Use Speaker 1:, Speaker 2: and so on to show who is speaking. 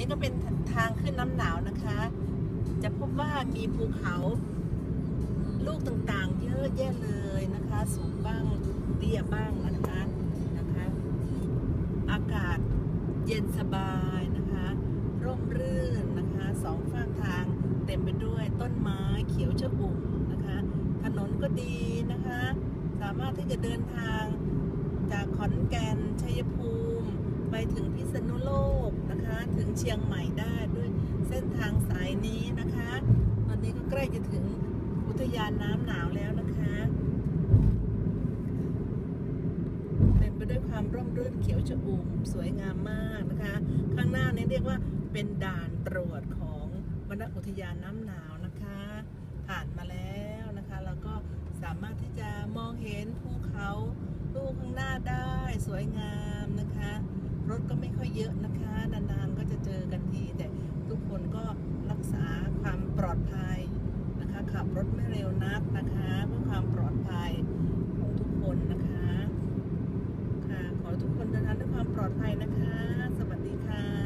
Speaker 1: นี้ก็เป็นทางขึ้นน้ำหนาวนะคะ จะพบว่ามีภูเขาลูกต่างๆเยอะแยะเลยนะคะสูงบ้างเตี้ยบ้างนะคะอากาศเย็นสบายนะคะร่มรื่นนะคะสองฝั่งทางเต็มไปด้วยต้นไม้เขียวชอุ่มนะคะถนนก็ดีนะคะสามารถที่จะเดินทางจากขอนแก่นชัยภูมิไปถึงพิษณุโลกนะคะถึงเชียงใหม่ได้ด้วยเส้นทางสายนี้นะคะตอนนี้ก็ใกล้จะถึงอุทยานน้ำหนาวแล้วนะคะเต็มไปด้วยความร่มรื่นเขียวชอุ่มสวยงามมากนะคะข้างหน้านี้เรียกว่าเป็นด่านตรวจของวนอุทยานน้ำหนาวนะคะผ่านมาแล้วนะคะแล้วก็สามารถที่จะมองเห็นภูเขาลูกข้างหน้าได้สวยงามนะคะรถก็ไม่ค่อยเยอะนะคะนานๆก็จะเจอกันทีแต่ทุกคนก็รักษาความปลอดภัยนะคะขับรถไม่เร็วนักนะคะเพื่อความปลอดภัยของทุกคนนะคะค่ะขอทุกคนเดินทางด้วยความปลอดภัยนะคะสวัสดีค่ะ